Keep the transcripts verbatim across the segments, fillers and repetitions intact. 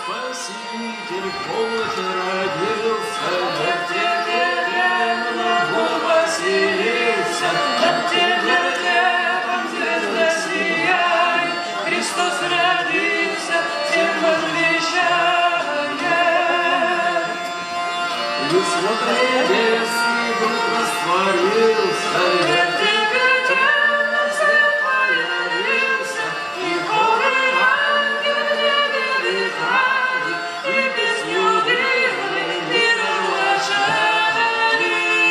Спаситель Божий родился, над Вифлеемом поселился, над Вифлеемом звезда сияет, Христос родился, всем возвещает. И свет небесный Дух растворился, над Вифлеемом свет появился, и хоры ангелы в небе летали, и песню дивной мир оглашали.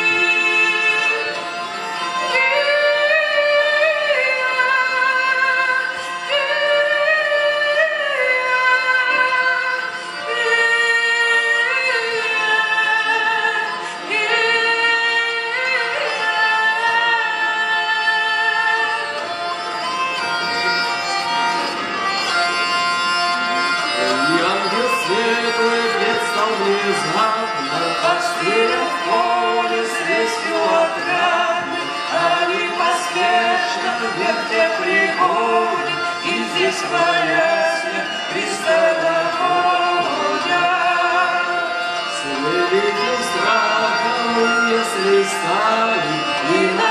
Внезапно пастыря в поле с вестью отрадной, они поспешно где приходят, и здесь хвалясь Христа находят. С великим страхом, если стали, и на